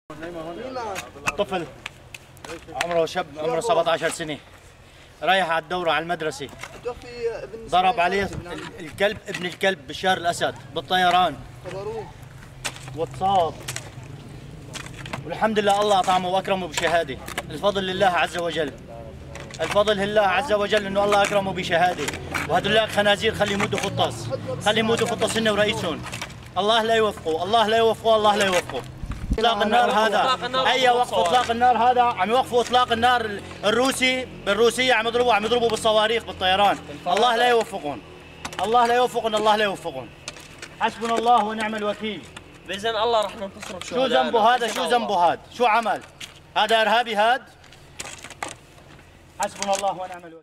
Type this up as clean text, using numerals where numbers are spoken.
طفل عمره شاب عمره 17 سنة رايح على الدورة على المدرسة، ضرب عليه الكلب ابن الكلب بشار الأسد بالطيران واتصاب، والحمد لله الله أطعمه وأكرمه بشهادة. الفضل لله عز وجل، الفضل لله عز وجل إنه الله أكرمه بشهادة. وهدول خنازير خلي يمدوا فطس، خلي يمدوا فطس هن ورئيسهم. الله لا يوفقه، الله لا يوفقه، الله لا يوفقه. اطلاق النار هذا اي وقف اطلاق النار هذا عم يوقفوا اطلاق النار الروسي بالروسيه، عم يضربوا بالصواريخ بالطيران. الله لا يوفقهم، الله لا يوفقهم، الله لا يوفقهم. حسبنا الله ونعم الوكيل. باذن الله رح ننتصر بشهداء. شو ذنبه هذا؟ شو ذنبه هذا؟ شو عمل؟ هذا ارهابي هاد؟ حسبنا الله ونعم الوكيل.